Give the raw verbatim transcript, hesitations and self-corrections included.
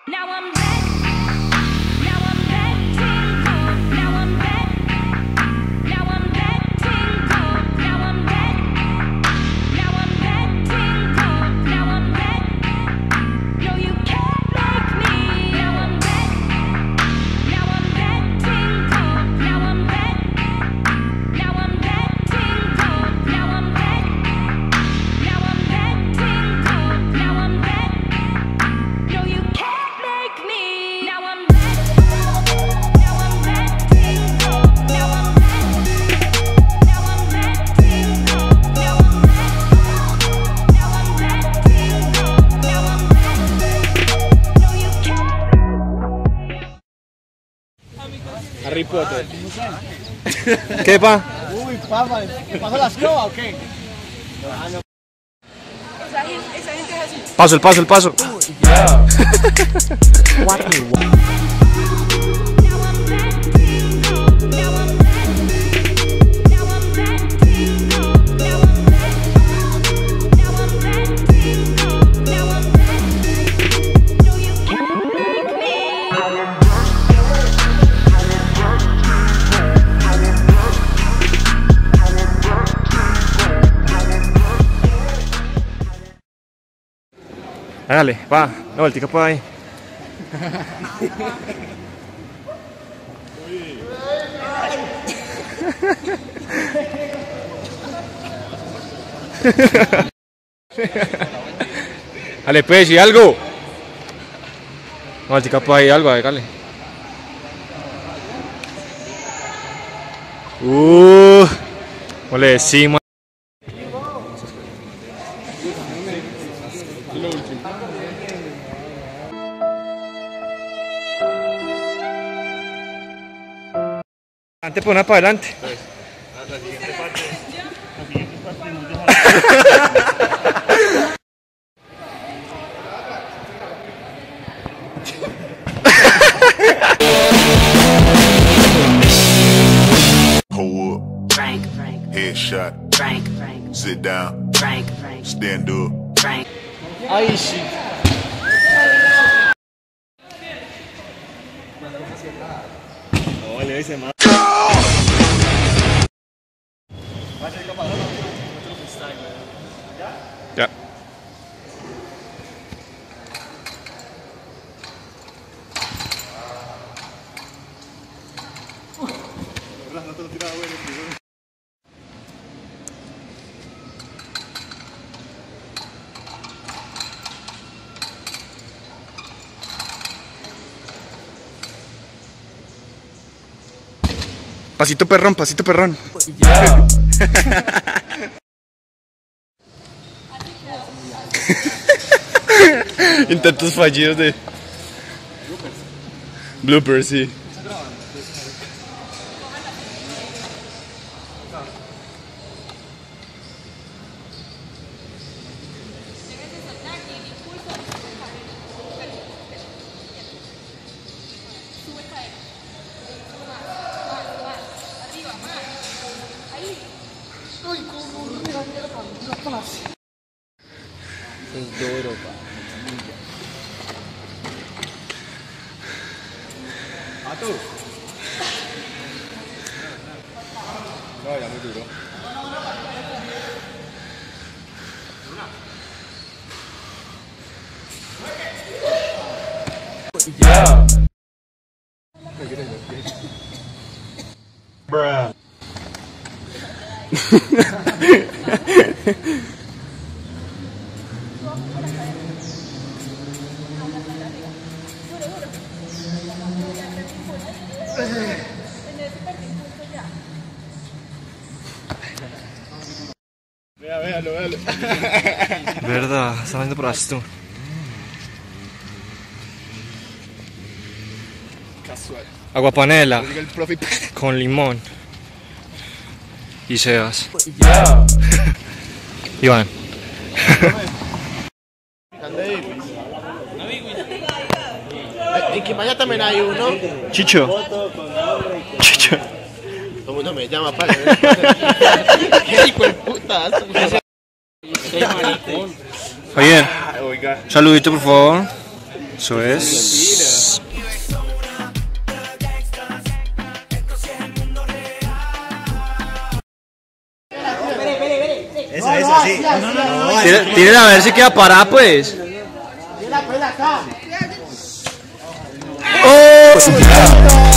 Now I'm back. Now I'm back tingle. Now I'm back. Now I'm back tingle. Now I'm back. Now I'm back tingle. Now I'm back. No, you can't make me. Now I'm back. Now I'm back tingle. Now I'm back. Now I'm back tingle. Now I'm back. Now I'm back tingle. Now I'm back. No, you can't make me. Now I'm back. Now I'm back tingle. Now I'm back. Now I'm back tingle. Now I'm back. Now I'm back tingle. Now I'm back. No, you can't. Harry Potter. ¿Qué, pa? Uy, papá, ¿te pasó la escoba o qué? Esa gente, esa gente es así. Paso, el paso, el paso. Now I'm back tingle. Now I'm back. Now I'm back tingle. Now I'm back. Now I'm back tingle. Now I'm back. No, you can't make me. Hágale, va. No, el tica por ahí. Dale, pues, y algo. No, el tica por ahí, algo, hágale. Uh, ¿cómo le decimos? Antes por una para adelante. La siguiente parte. La siguiente parte nos deja. Pull up, Frank, Frank, headshot, Frank, Frank, sit down, Frank, Frank, stand up. Frank. Ay, sí. No, le dice más. Ya. Pasito perrón, pasito perrón. Intentos fallidos de bloopers, sí. Es duro, pa. Pato. No, ya muy duro. Bruh. Vea, véalo, véalo. Verdad, está viendo por esto. Casual. Agua panela Diga el profe. con limón y sebas. Iván. En Quimaya también hay uno. Chicho. Chicho. Todo el mundo me llama para. ¿Qué hijo de puta? Oye, Oiga. saludito por favor. Eso es. Esa, esa, sí. No, no, no, no. Tire- Tírela a ver si queda parada, pues. ¡Oh!